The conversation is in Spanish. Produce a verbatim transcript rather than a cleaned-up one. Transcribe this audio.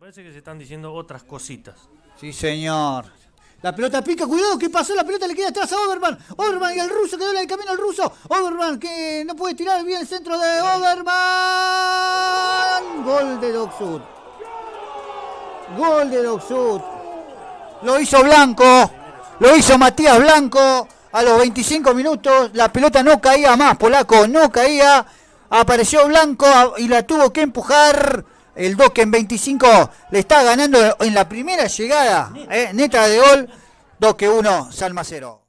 parece que se están diciendo otras cositas. Sí, señor. La pelota pica, cuidado, ¿qué pasó? La pelota le queda atrás a Oberman. Oberman y el ruso, quedó en el camino al ruso. Oberman que no puede tirar bien el centro de Oberman. Gol de Docksud. Gol de Docksud. Lo hizo Blanco. Lo hizo Matías Blanco. A los veinticinco minutos la pelota no caía más, polaco, no caía. Apareció Blanco y la tuvo que empujar. El Dock en veinticinco le está ganando en la primera llegada, eh, neta de gol. Dock uno, Salma cero.